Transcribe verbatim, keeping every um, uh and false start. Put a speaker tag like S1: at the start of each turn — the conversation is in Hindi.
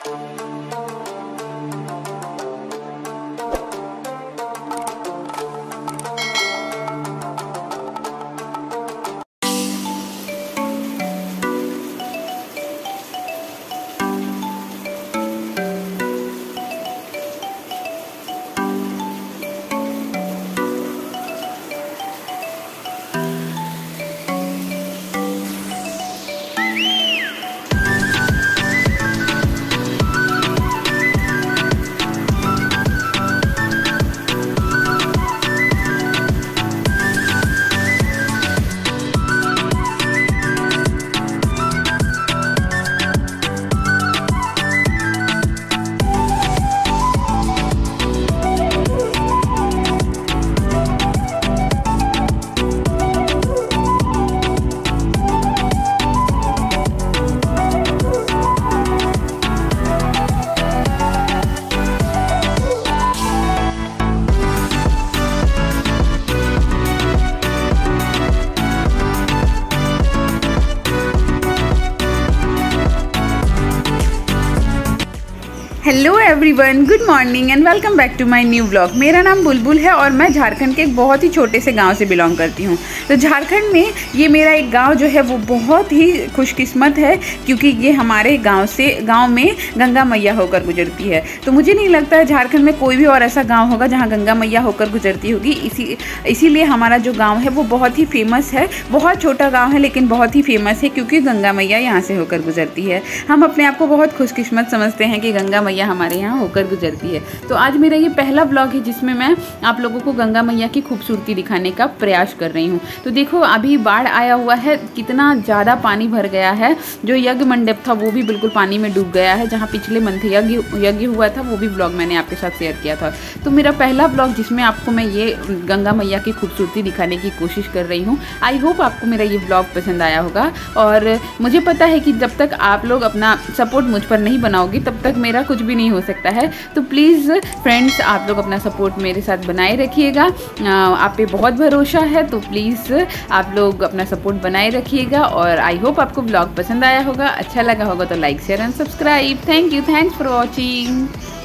S1: Hello everyone, good morning and welcome back to my new vlog. मेरा नाम बुलबुल है और मैं झारखंड के एक बहुत ही छोटे से गांव से बिलोंग करती हूं। तो झारखंड में ये मेरा एक गांव जो है वो बहुत ही खुशकिस्मत है, क्योंकि ये हमारे गांव से गांव में गंगा मैया होकर गुजरती है। तो मुझे नहीं लगता है झारखंड में कोई भी और ऐसा गाँव होगा जहाँ गंगा मैया होकर गुजरती होगी। इसी इसीलिए हमारा जो गाँव है वो बहुत ही फेमस है। बहुत छोटा गाँव है लेकिन बहुत ही फेमस है, क्योंकि गंगा मैया यहाँ से होकर गुजरती है। हम अपने आप को बहुत खुशकिस्मत समझते हैं कि गंगा मैया हमारे यहाँ होकर गुजरती है। तो आज मेरा ये पहला ब्लॉग है जिसमें मैं आप लोगों को गंगा मैया की खूबसूरती दिखाने का प्रयास कर रही हूँ। तो देखो, अभी बाढ़ आया हुआ है, कितना ज़्यादा पानी भर गया है। जो यज्ञ मंडप था वो भी बिल्कुल पानी में डूब गया है। जहाँ पिछले मंथ यज्ञ यज्ञ हुआ था वो भी ब्लॉग मैंने आपके साथ शेयर किया था। तो मेरा पहला ब्लॉग जिसमें आपको मैं ये गंगा मैया की खूबसूरती दिखाने की कोशिश कर रही हूँ। आई होप आपको मेरा ये ब्लॉग पसंद आया होगा। और मुझे पता है कि जब तक आप लोग अपना सपोर्ट मुझ पर नहीं बनाओगी तब तक मेरा कुछ भी नहीं हो सकता है। तो प्लीज़ फ्रेंड्स, आप लोग अपना सपोर्ट मेरे साथ बनाए रखिएगा। आप पे बहुत भरोसा है, तो प्लीज़ आप लोग अपना सपोर्ट बनाए रखिएगा। और आई होप आपको ब्लॉग पसंद आया होगा, अच्छा लगा होगा तो like share and subscribe. Thank you, thanks for watching.